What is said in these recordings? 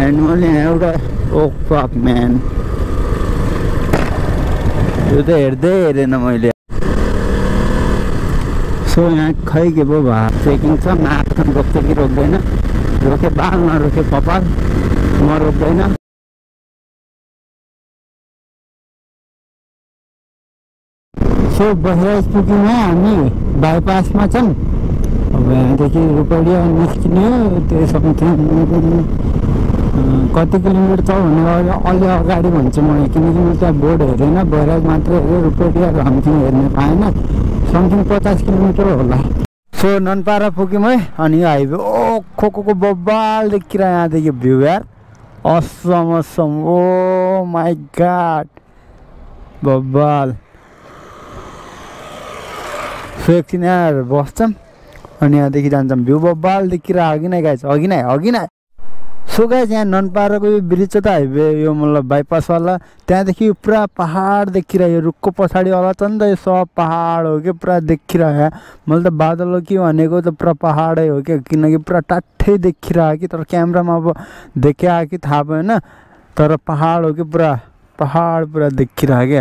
And मैले एउटा oh fuck man यो त हेर्दै हेरेन मैले। सो यहाँ खै के पो भयो चेकिङ छ, माथि रोक्छ कि रोक्दैन, रोके बाल नरोके कपाल, म रोक्दैन। सो बसराज पुग्यौँ हामी बाइपासमा छौँ। अब यहाँदेखि रुपैयाँ निस्किने हो, त्यो समथिङ कति किलोमिटर छ भने अलि अगाडि भन्छु म, किनकि म त्यहाँ बोर्ड हेरेन, बसराज मात्र हेरेँ, रुपैयाँ समथिङ हेर्न पाएन, समथिङ 50 किलोमिटर होला। सो ननपारा पुग्यौँ है। अनि हाइवे ओ खोको बब्बाल देखिरह यहाँदेखि भ्यू यार, Assam Assam, oh my god बब्बाल। सो एकछिन यहाँ बस्छौँ अनि यहाँदेखि जान्छौँ, भ्यू बब्बाल देखिरह अघि नै गाइज, अघि नै। सो गाइज यहाँ ननपाराको यो ब्रिज छ त हाइवे, यो मतलब बाइपासवाला, त्यहाँदेखि पुरा पहाड देखिरह्यो, यो रुखको पछाडिवाला छ नि त, यो सब पहाड हो कि पुरा देखिरह्यो। मैले त बादल हो कि भनेको त पुरा पहाडै हो क्या, किनकि पुरा टाठै देखिरह्यो कि, तर क्यामेरामा अब देख्या कि थाहा भएन, तर पहाड हो कि पुरा पहाड पुरा देखिरह्यो क्या,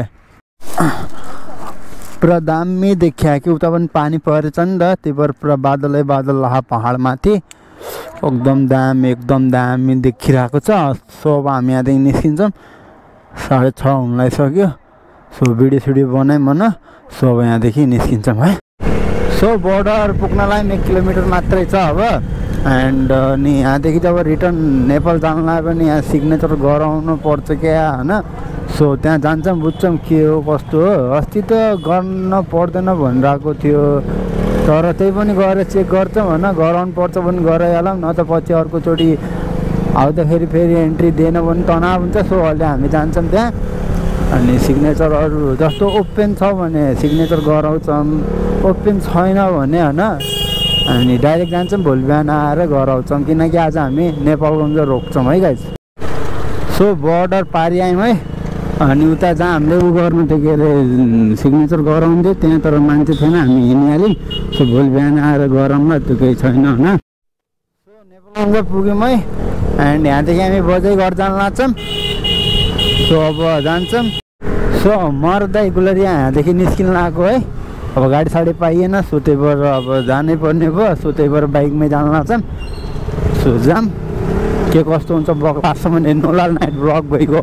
पुरा दामी देखिया कि। उता पनि पानी परेछ नि त, त्यही भएर पुरा बादलै बादल रह पहाडमाथि, एकदम दामी देखिरहेको छ। सो अब हामी यहाँदेखि निस्किन्छौँ, 6:30 हुन लागिसक्यो। सो भिडियो सिडियो बनाएँ मन, सो अब यहाँदेखि निस्किन्छौँ है। सो बोर्डर पुग्नलाई 1 किलोमिटर मात्रै छ अब। एन्ड नि यहाँदेखि जब रिटर्न नेपाल जानलाई पनि यहाँ सिग्नेचर गराउनु पर्छ क्या होइन। सो त्यहाँ जान्छौँ, बुझ्छौँ के हो कस्तो हो। अस्ति त गर्न पर्दैन भनिरहेको थियो, तर त्यही पनि गएर चेक गर्छौँ होइन, गराउनु पर्छ भने गराइहालौँ, न त पछि अर्कोचोटि आउँदाखेरि फेरि एन्ट्री दिएन भने तनाव हुन्छ। सो अहिले हामी जान्छौँ त्यहाँ, अनि सिग्नेचरहरू जस्तो ओपन छ भने सिग्नेचर गराउँछौँ, ओपन छैन भने होइन अनि डाइरेक्ट जान्छौँ, भोलि बिहान आएर गराउँछौँ, किनकि आज हामी नेपालगञ्ज रोक्छौँ है गाइज। सो बोर्डर पारि आयौँ है। अनि उता जहाँ हामीले उ गर्नु थियो के अरे सिग्नेचर गराउँथ्यो त्यहाँ, तर मान्छे थिएन, हामी हिँडिहाल्यौँ। सो भोलि बिहान आएर गराउँला, त्यो केही छैन होइन। सो नेपालगञ्ज पुग्यौँ है। एन्ड यहाँदेखि हामी बजै घर जान लाग्छौँ। सो अब जान्छौँ। सो मर्दै गुलरिया यहाँदेखि निस्किन लागेको है। अब गाडी साडी पाइएन, सो त्यही भएर अब जानै पर्ने भयो। सो त्यही भएर बाइकमै जान लाग्छौँ। सो जाम के कस्तो हुन्छ ब्लग लास्टसम्म हेर्नु होला, नाइट ब्लग भइगयो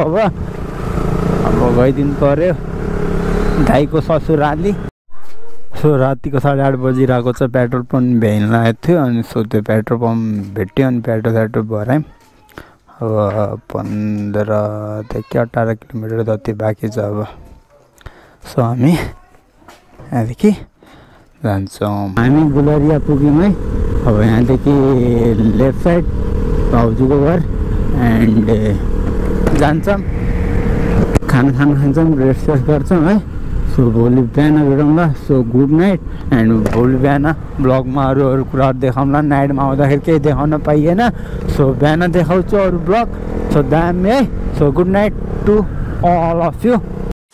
अब गइदिनु पऱ्यो गाईको ससुराली। सो रातिको 8:30 बजिरहेको छ, पेट्रोल पम्प भ्याइन लागेको थियो, अनि सो त्यो पेट्रोल पम्प भेट्यो, अनि पेट्रोल भरायौँ। अब 15देखि 18 किलोमिटर जति बाँकी छ अब। सो हामी यहाँदेखि जान्छौँ। हामी गुलरिया पुग्यौँ है। अब यहाँदेखि लेफ्ट साइड भाउजूको घर, एन्ड जान्छौँ, खाना खान्छौँ, रेस्ट गर्छौँ है। सो भोलि बिहान भेटौँला। So good night. एन्ड भोलि बिहान ब्लगमा अरू कुराहरू देखाउँला। नाइटमा आउँदाखेरि केही देखाउन पाइएन, सो बिहान देखाउँछु अरू ब्लग। सो दामी है। So good night to all of you.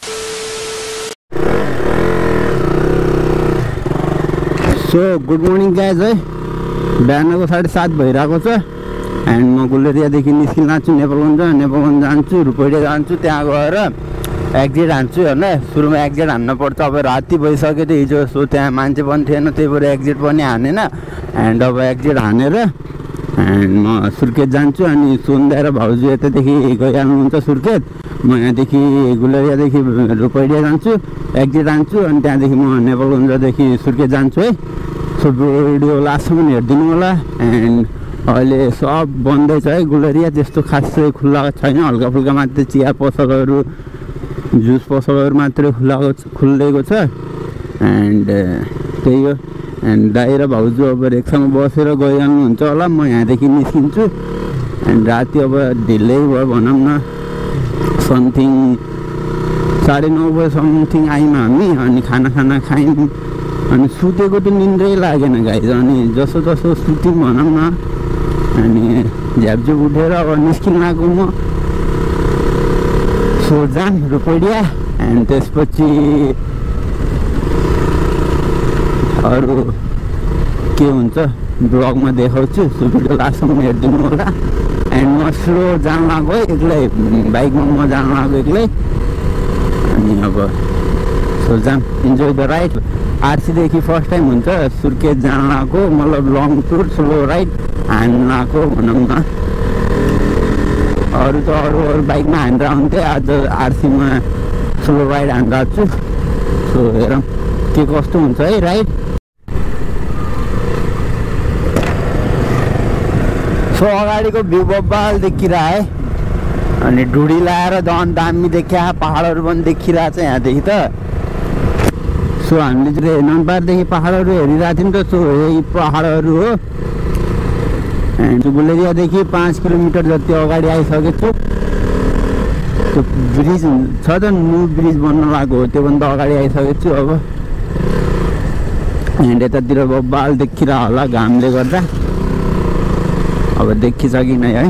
So good morning guys है। बिहानको 7:30 भइरहेको छ। एन्ड म गुलरियादेखि निस्किन लाग्छु, नेपालगञ्ज जान्छु, रुपैयाँ जान्छु, त्यहाँ गएर एक्जिट हान्छु होइन। सुरुमा एक्जिट हान्न पर्छ, अब राति भइसक्यो थियो हिजो, सो त्यहाँ मान्छे पनि थिएन, त्यही भएर एक्जिट पनि हानेन। एन्ड अब एक्जिट हानेर एन्ड म सुर्खेत जान्छु। अनि सुन्दा र भाउजू यतादेखि गइहाल्नुहुन्छ सुर्खेत, म यहाँदेखि गुलरियादेखि रुपैयाँ जान्छु, एक्जिट हान्छु, अनि त्यहाँदेखि म नेपालगञ्जदेखि सुर्खेत जान्छु है। सो भिडियो लास्टसम्म हेरिदिनु होला। एन्ड अहिले सब बन्दै छ है गुलरिया, त्यस्तो खासै खुल्ला छैन, हल्का फुल्का मात्रै चिया पसलहरू, जुस पसलहरू मात्रै खुल्लेको छ। एन्ड त्यही हो। एन्ड दाइ र भाउजू अब रिक्सामा बसेर गइहाल्नुहुन्छ होला, म यहाँदेखि निस्किन्छु। एन्ड राति अब ढिलै भयो भनौँ न, समथिङ 9:30 बजी समथिङ आयौँ हामी। अनि खाना खायौँ, अनि सुतेको त निन्द्रै लागेन गाइज। अनि जसो सुत्यौँ भनौँ न, अनि झ्यापझुप उठेर अब निस्किन लागेको म। सो जाम रुपैयाँ। एन्ड त्यसपछि अरू के हुन्छ ब्लगमा देखाउँछु। सो भिडियो लास्टसम्म हेरिदिनु होला। एन्ड म स्लो जान लाग्यो एक्लै बाइकमा म जान लाग्यो एक्लै अनि अब सो जाम इन्जोय द राइड आरसीदेखि फर्स्ट टाइम हुन्छ सुर्खेत जान लाग्यो मतलब लङ टुर स्लो राइड हान्न लाग्यो भनौँ न अरू त अरू बाइकमा हानेर आउँथेँ आज आरसीमा स्लो राइड हान्न छु सो हेरौँ के कस्तो हुन्छ है राइड सो अगाडिको भ्यू बब्बाल देखिरह है अनि ढुडी लाएर झन् दामी देखिया पहाडहरू पनि देखिरहेछ यहाँदेखि त सो हामीले चाहिँ ननपारदेखि पहाडहरू हेरिरहेको थियौँ त सो यही पहाडहरू हो एन्ड गुलेरियादेखि 5 किलोमिटर जति अगाडि आइसकेको छु त्यो ब्रिज छ त न्यू ब्रिज बन्न लागेको हो त्योभन्दा अगाडि आइसकेको छु अब एन्ड यतातिर बब्बाल देखिरह होला घामले गर्दा अब देखिसकिन है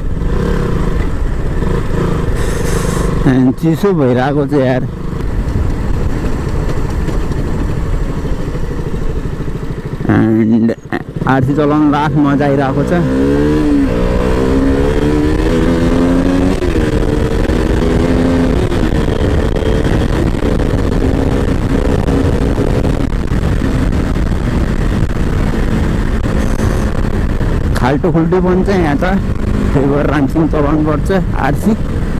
चिसो भइरहेको छ यार एन्ड आरसी चलाउनु लास्ट मजा आइरहेको छ खाल्टो खुल्टो पनि छ यहाँ त त्यही भएर राम्रोसँग चलाउनु पर्छ आरसी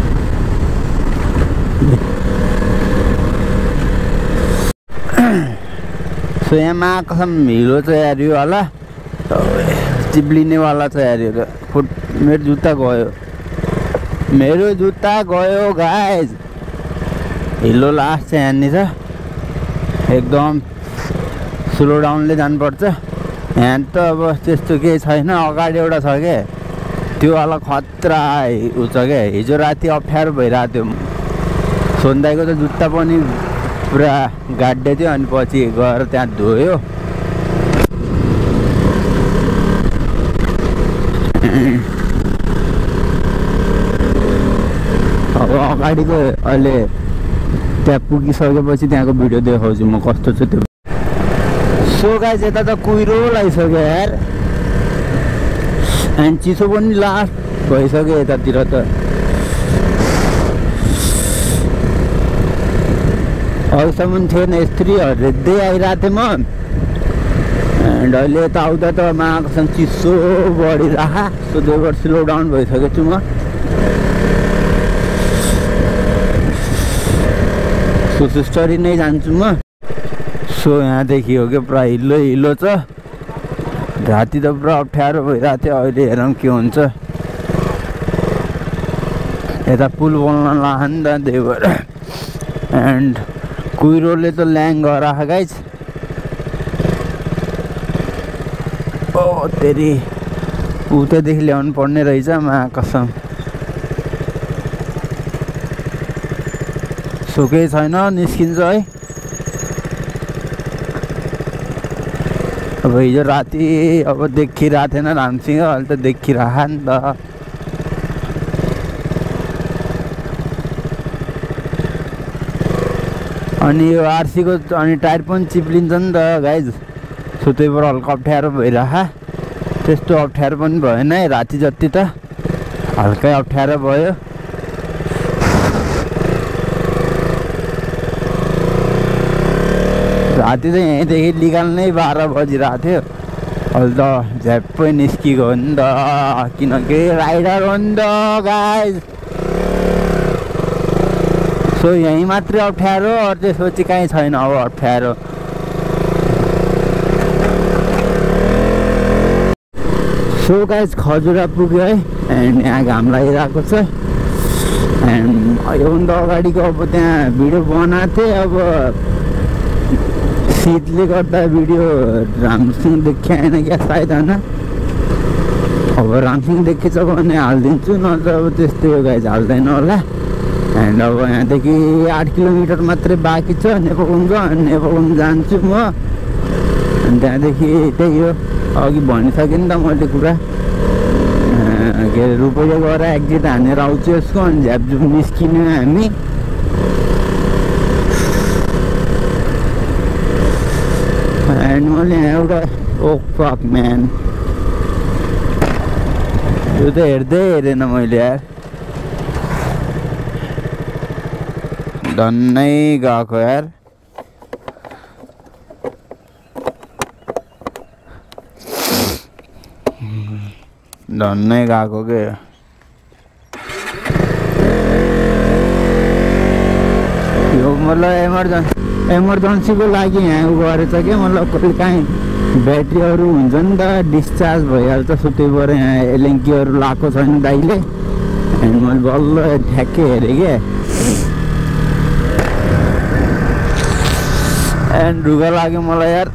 सो यहाँ कसम हिलो छ यार यो होला चिप्लिनेवाला छ यार यो फुट मेरो जुत्ता गयो गाइज हिलो लास्ट छ यहाँनिर एकदम स्लो डाउनले जानुपर्छ यहाँ त अब त्यस्तो केही छैन अगाडि एउटा छ क्या त्यो वाला खतरा उ छ क्या हिजो राति अप्ठ्यारो भइरहेको थियो सोन्दाईको त जुत्ता पनि पुरा गाड्दै थियो अनि पछि गएर त्यहाँ धोयो अब अगाडिको अहिले त्यहाँ पुगिसकेपछि त्यहाँको भिडियो देखाउँछु म कस्तो छ त्यो सो गाइस यता त कुहिरो लागिसक्यो यार एन्ड चिसो पनि लास्ट भइसक्यो यतातिर त अहिलेसम्म थिएन यस्तरी हेर्दै आइरहेको थिएँ म एन्ड अहिले यता आउँदा त मासँग चिसो बढिरह सो त्यही भएर स्लो डाउन भइसकेको छु म सो सुस्तरी नै जान्छु म सो यहाँदेखि हो क्या पुरा हिलो छ राति त पुरा अप्ठ्यारो भइरहेको थियो अहिले हेरौँ के हुन्छ यता पुल बोल्न लाग्यो नि त त्यही भएर एन्ड कुहिरोले त ल्याङ गराएको गाइज ओ तेरी उतैदेखि ल्याउनु पर्ने रहेछ मा कसम सो केही छैन निस्किन्छ है अब हिजो राति अब देखिरहेको थिएन राम्रोसँग अहिले त देखिरह नि त अनि यो आरसीको अनि टायर पनि चिप्लिन्छ नि त गाइज सो त्यही भएर हल्का अप्ठ्यारो भइरह त्यस्तो अप्ठ्यारो पनि भएन है राति जति त हल्कै अप्ठ्यारो भयो राति त यहीँदेखि निकाल्नै 12 बजिरहेको थियो अहिले त झ्याप्पै निस्किएको हो नि त किनकि राइडर हो नि त गाइज सो यहीँ मात्रै अप्ठ्यारो अरू त्यसपछि कहीँ छैन अब अप्ठ्यारो सो गाइज खजुरा पुग्यो है एन्ड यहाँ घाम लागिरहेको छ एन्ड योभन्दा अगाडिको अब त्यहाँ भिडियो बनाएको थिएँ अब शीतले गर्दा भिडियो राम्रोसँग देखिएन क्या सायद होइन अब राम्रोसँग देखेछ भने हालिदिन्छु नत्र अब त्यस्तै हो गाइज हाल्दैन होला एन्ड अब यहाँदेखि 8 किलोमिटर मात्रै बाँकी छ नेपालगञ्ज जान्छु म अनि त्यहाँदेखि त्यही हो अघि भनिसकेँ नि त मैले कुरा के अरे रुपैयाँ गएर एक्जिट हानेर आउँछु यसको अनि झ्यापझुप निस्किने हामी एन्ड मैले एउटा ओ फक म्यान यो त हेर्दै हेरेन मैले यार। धन्नै गएको यार। धन्नै गएको के यो मतलब एमर्जेन्सीको लागि यहाँ गरेछ क्या। मतलब कहिले काहीँ ब्याट्रीहरू हुन्छ नि त डिस्चार्ज भइहाल्छ। सो त्यही भएर यहाँ एलेङ्कीहरू लगाएको छैन दाइले। अनि मैले बल्ल ठ्याक्कै हेरेँ क्या। एन्ड ढुगा लाग्यो मलाई यार।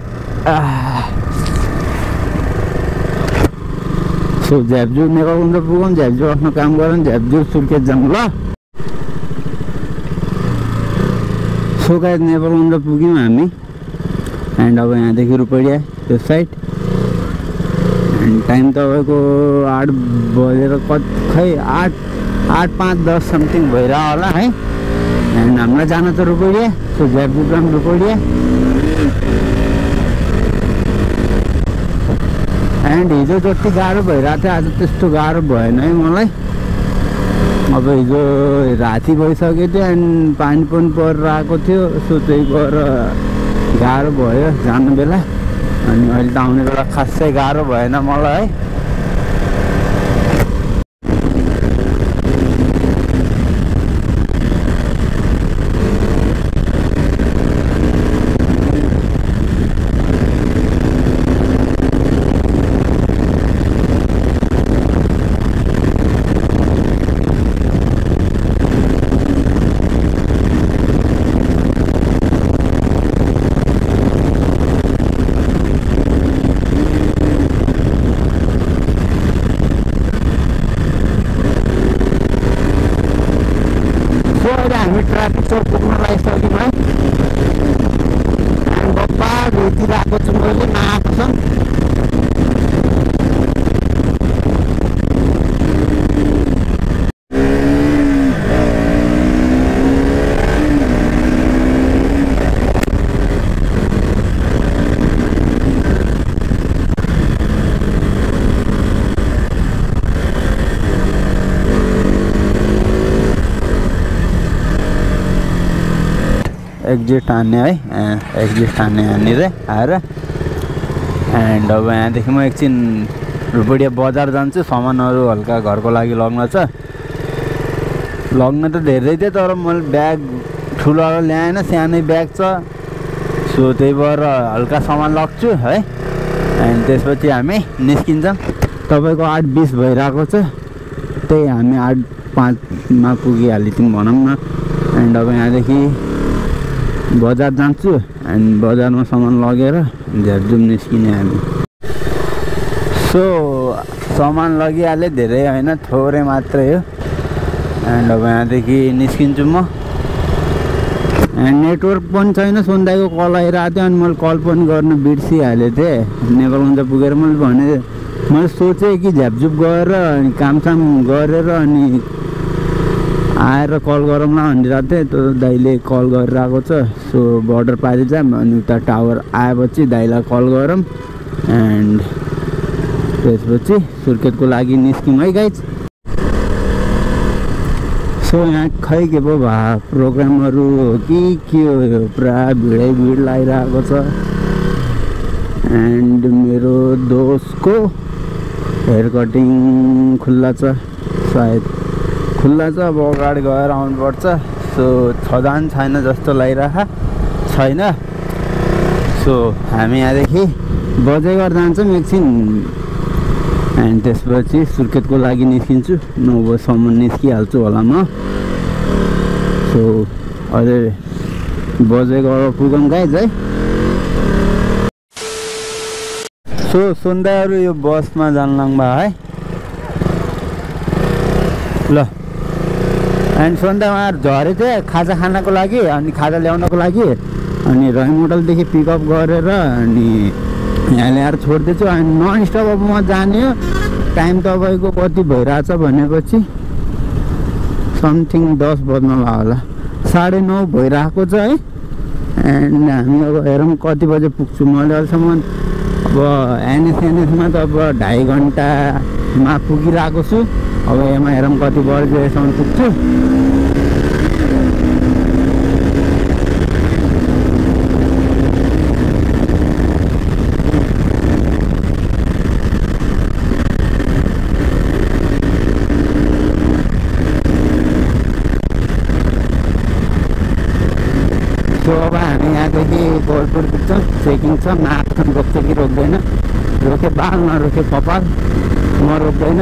सो झ्याप्जु नेपालगञ्ज पुगौँ। झ्याप्जु आफ्नो काम गरौँ। झ्याप्जु सुर्खेत जाउँ ल। सो गाइस नेपालगञ्ज पुग्यौँ हामी। एन्ड अब यहाँदेखि रुपैयाँ त्यो साइड। एन्ड टाइम तपाईँको 8 बजेर खै 8:05-10 समथिङ भइरह होला है। एन्ड हामीलाई जानु त रुपैयाँ। सो झ्याप्जु जाउँ रुपैयाँ। एन्ड हिजो जति गाह्रो भइरहेको थियो आज त्यस्तो गाह्रो भएन है मलाई। अब हिजो राति भइसकेको थियो एन्ड पानी पनि परिरहेको थियो। सो त्यही भएर गाह्रो भयो जानु बेला। अनि अहिले त आउने बेला खासै गाह्रो भएन मलाई है। हामी ट्राफिक चौक पुग्न लागिसक्यौँ है। अनि बप्पा भेटिरहेको छु मैले नआएको छ। एक्जिट हान्ने है। एक्जिट हान्ने यहाँनिर आएर। एन्ड अब यहाँदेखि म एकछिन रुपैयाँ बजार जान्छु। सामानहरू हल्का घरको लागि लग्न छ। लग्न त धेरै थियो तर मैले ब्याग ठुलो ल्याएन। सानै ब्याग छ। सो त्यही भएर हल्का सामान लग्छु है। एन्ड त्यसपछि हामी निस्किन्छौँ। तपाईँको 8:20 भइरहेको छ। त्यही हामी 8:05 पुगिहाल्थ्यौँ भनौँ न। एन्ड अब यहाँदेखि बजार जान्छु। एन्ड बजारमा सामान लगेर झ्याप्जु निस्किने हामी। सो सामान लगिहालेँ। धेरै होइन थोरै मात्रै हो। एन्ड अब यहाँदेखि निस्किन्छु म। एन्ड नेटवर्क पनि छैन। सुन्दाको कल आइरहेको थियो अनि मैले कल पनि गर्न बिर्सिहालेको थिएँ। नेपालगञ्ज पुगेर मैले सोचेँ कि झ्याप्जुप गएर अनि कामसाम गरेर अनि आएर कल गरौँला भनिरहेको थिएँ। त्यो दाइले कल गरिरहेको छ। सो बोर्डर पारि जाऊँ अनि उता टावर आएपछि दाइलाई कल गरौँ। एन्ड त्यसपछि सुर्खेतको लागि निस्क्यौँ है गाइज। सो यहाँ खै के पो प्रोग्रामहरू हो कि के हो पुरा भिडै भिड लागिरहेको छ। एन्ड मेरो दोस्तको हेयर कटिङ खुल्ला छ। सायद खुल्ला छ। अब अगाडि गएर आउनुपर्छ। सो छदान छैन जस्तो लागिरहेको छैन। सो हामी यहाँदेखि बजेघर जान्छौँ एकछिन। एन्ड त्यसपछि सुर्खेतको लागि निस्किन्छु। 9 बजीसम्म निस्किहाल्छु होला म। सो अझै बजेघर पुगौँ गाइज है। सो सुन्दाहरू यो बसमा जान लाग्नुभयो है ल। एन्ड सन्ध्यामा झरेको थिएँ खाजा खानको लागि अनि खाजा ल्याउनको लागि। अनि रही मोडलदेखि पिकअप गरेर अनि यहाँ ल्याएर छोडिदिन्छु। अनि नन स्टप अब म जाने हो। टाइम तपाईँको कति भइरहेछ भनेपछि समथिङ 10 बज्न लाग्यो होला। 9:30 भइरहेको छ है। एन्ड हामी अब हेरौँ कति बजे पुग्छु। मैले अहिलेसम्म अब एनएसमा त अब 2.5 घन्टा मा पुगिरहेको छु। अब यहाँ हेरौँ कति बजेसम्म पुग्छु। सो अब हामी यहाँदेखि गोलपुर पुग्छौँ। चेकिङ छ, मार्क्छन् रोक्छ कि रोक्दैन। रोके बाल नरोके कपाल, म रोक्दैन।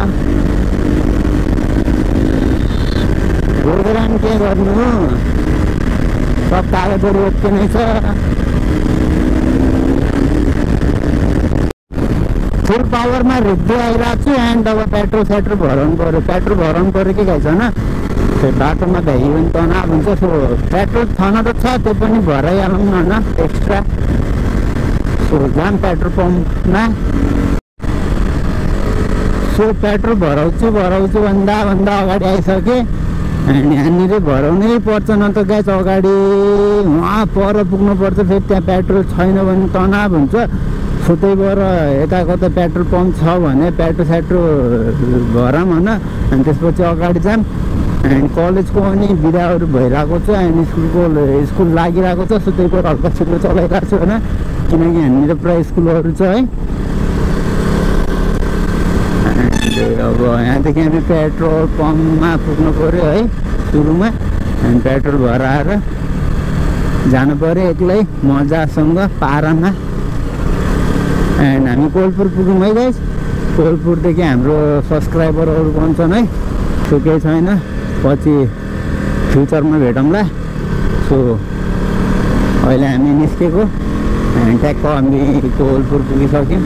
रोकेर पनि के गर्नु, सब कागजहरू ओके नै छ। फुल पावरमा रित्दै आइरहेको छु। एन्ड अब पेट्रोल सेट्रोल भराउनु पऱ्यो। पेट्रोल भराउनु पऱ्यो कि छैन, त्यो बाटोमा भ्याइ पनि तनाव हुन्छ। सो पेट्रोल छन त छ, त्यो पनि भराइहालौँ न एक्स्ट्रा। सो जाम पेट्रोल पम्पमा। सो पेट्रोल भराउँछु भन्दा अगाडि आइसकेँ। अनि यहाँनिर भराउनै पर्छ, न त ग्यास अगाडि वहाँ पर पुग्नुपर्छ। फेरि त्यहाँ पेट्रोल छैन भने तनाव हुन्छ। सो त्यही भएर यता कता पेट्रोल पम्प छ भने पेट्रोल सेट्रोल भराऊँ होइन। अनि त्यसपछि अगाडि जाऊँ। अनि कलेजको पनि बिदाहरू भइरहेको छ। अनि स्कुल लागिरहेको छ। सो त्यही भएर हल्का छिटो चलाइरहेको छु होइन, किनकि यहाँनिर पुरा स्कुलहरू छ है। अब यहाँदेखि हामी पेट्रोल पम्पमा पुग्नु पऱ्यो है सुरुमा। अनि पेट्रोल भराएर जानु पऱ्यो एक्लै मजासँग पारामा। एन्ड हामी कोलपुर पुग्यौँ है गाइस। कोलपुरदेखि हाम्रो सब्सक्राइबरहरू बन्छन् है। सो केही छैन, पछि फ्युचरमा भेटौँला। सो अहिले हामी निस्केको। अनि ट्याक्क हामी कोलपुर पुगिसक्यौँ।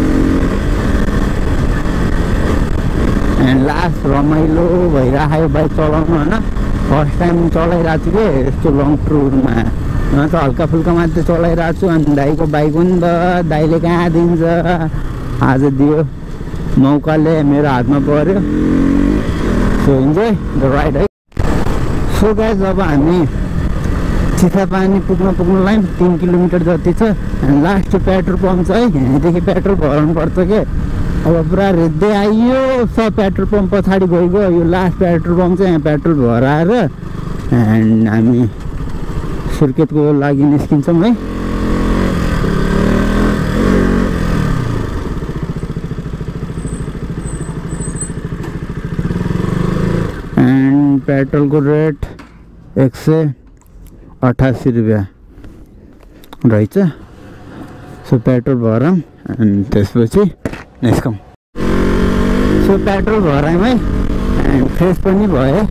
एन्ड लास्ट रमाइलो भइरहेको बाइक चलाउनु होइन। फर्स्ट टाइम चलाइरहेको छु कि यस्तो लङ टुरमा, न त हल्का फुल्का मात्रै चलाइरहेको छु। अनि दाइको बाइक पनि त दाइले कहाँ दिन्छ, आज दियो मौकाले मेरो हातमा पऱ्यो। सो इन्जोय द राइड है। सो गाइस अब हामी चिसापानी पुग्नुलाई 3 किलोमिटर जति छ। अनि लास्ट पेट्रोल पम्प छ है, यहाँदेखि पेट्रोल भराउनु पर्छ कि। अब पुरा रित्दै आइयो, सब पेट्रोल पम्प पछाडि गइगयो। यो लास्ट पेट्रोल पम्प चाहिँ यहाँ पेट्रोल भराएर एन्ड हामी सुर्खेतको लागि निस्किन्छौँ है। एन्ड पेट्रोलको रेट 188 रुपियाँ रहेछ। सो पेट्रोल भरौँ अनि त्यसपछि निस्कौँ। सो पेट्रोल भरायौँ है एन्ड फ्रेस पनि भयो।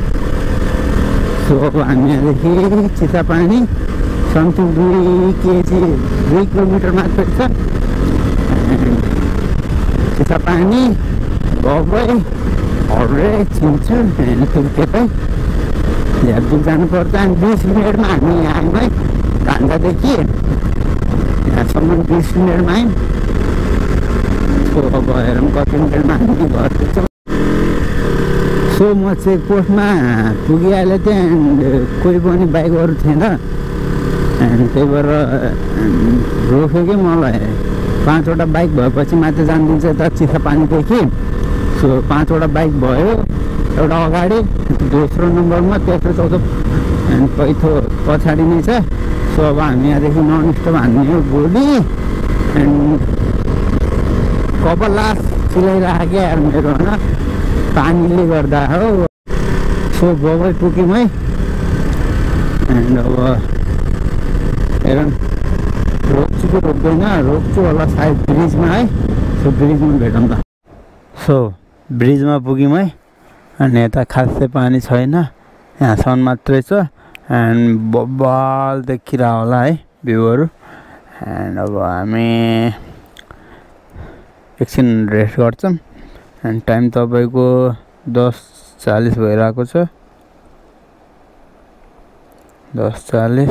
सो अब हामी यहाँदेखि चिसापानी समथिङ 2 किलोमिटर मात्रै छ। चिसापानी गबै हर्रे छिन्छु एन्ड सुर्खेतै झ्यापझुप जानुपर्छ। अनि 20 मिनटमा हामी आयौँ है धान्दादेखि यहाँसम्म 20 मिनटमा आयौँ। सो अब हेरौँ कति मिनटमा हामी घर पुग्छौँ। सो म चेकपोस्टमा पुगिहालेँ त्यहाँ कोही पनि बाइकहरू थिएन। अनि त्यही भएर रोक्यो कि मलाई 5वटा बाइक भएपछि माथि जानिदिन्छ यता चिसापानीदेखि। सो 5वटा बाइक भयो, एउटा अगाडि, दोस्रो नम्बरमा, तेस्रो, चौथो अनि पैथो पछाडि नै छ। सो अब हामी यहाँदेखि नन स्टप हान्ने हो गोली। एन्ड कपाल लास्ट सिलाइरहेको क्या यार मेरो होइन, पानीले गर्दा हो। सो गबै पुग्यौँ है। एन्ड अब हेरौँ रोक्छु कि रोक्दैन, रोक्छु होला सायद ब्रिजमा है। सो ब्रिजमा भेटौँ त। सो ब्रिजमा पुग्यौँ है। अनि यता खासै पानी छैन, यहाँसम्म मात्रै छ। एन्ड बब्बाल देखिरह होला है भ्यूहरू। एन्ड अब हामी एकछिन रेस्ट गर्छौँ। एन्ड टाइम तपाईँको 10:40 भइरहेको छ, 10:40।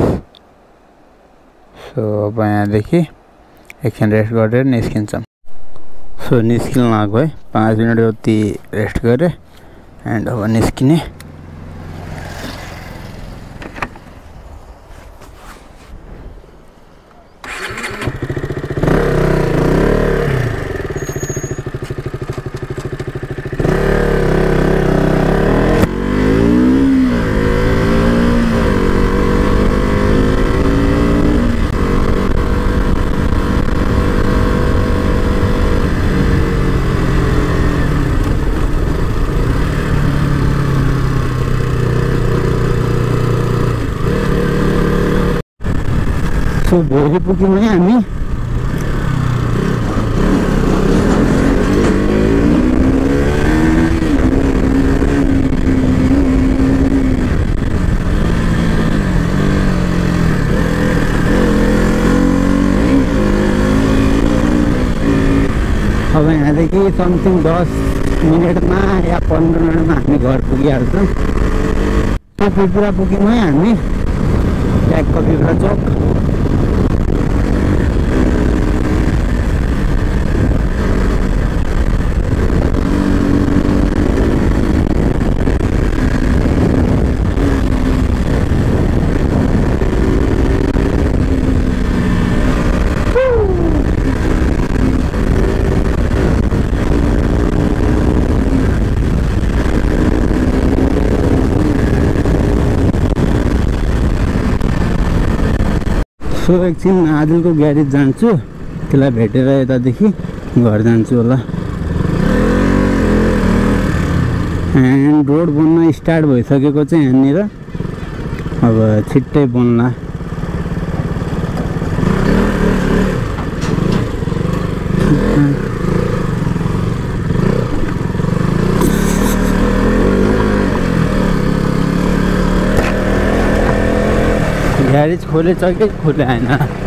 सो अब यहाँदेखि एकछिन रेस्ट गरेर निस्किन्छौँ। सो निस्किनु लाग्यो है, 5 मिनट जति रेस्ट गरेँ। एन्ड अब निस्किने। सो भोलि पुग्यौँ है हामी। अब यहाँदेखि समथिङ 10 मिनटमा या 15 मिनटमा हामी घर पुगिहाल्छौँ। पिपरा पुग्यौँ है हामी, ट्यागको पिपरा चोक। सो एकछिन आदिलको ग्यारेज जान्छु, त्यसलाई भेटेर यतादेखि घर जान्छु होला। एन्ड रोड बन्न स्टार्ट भइसकेको चाहिँ यहाँनिर, अब छिट्टै बन्ला। ग्यारेज खोलेछ कि खोले होइन?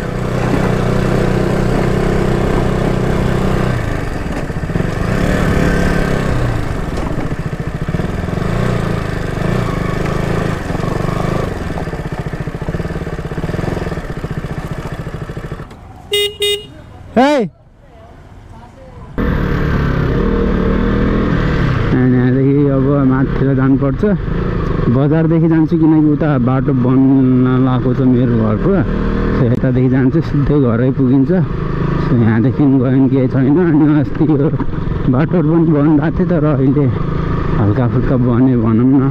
यहाँदेखि अब माथितिर जानुपर्छ। बजारदेखि जान्छु किनकि उता बाटो बन्न लागेको छ मेरो घरको। सो यतादेखि जान्छु, सिधै घरै पुगिन्छ। सो यहाँदेखि गयो भने केही छैन। अनि अस्ति यो बाटोहरू पनि बन्द भएको थियो, तर अहिले हल्का फुल्का बन्यो भनौँ न।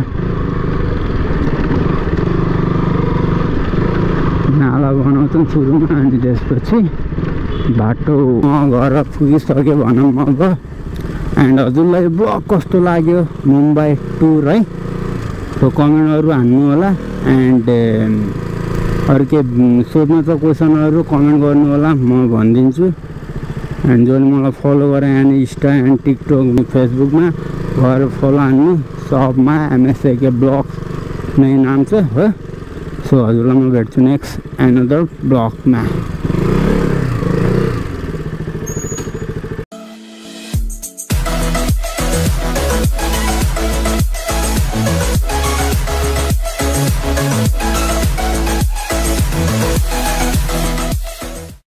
नाला बनाउँछौँ सुरुमा, अनि त्यसपछि बाटो घर पुगिसक्यो भनौँ अब। एन्ड हजुरलाई ब्लग कस्तो लाग्यो मुम्बई टुर है, सो कमेन्टहरू हान्नु होला। एन्ड अरू के सोध्नु छ क्वेसनहरू कमेन्ट गर्नु होला, म भनिदिन्छु। एन्ड जसले मलाई फलो गरेर यहाँ इन्स्टा एन्ड टिकटक फेसबुकमा गएर फलो हान्नु, सबमा MSAK ब्लग्स नै नाम छ हो। सो हजुरलाई म भेट्छु नेक्स्ट एनदर ब्लगमा।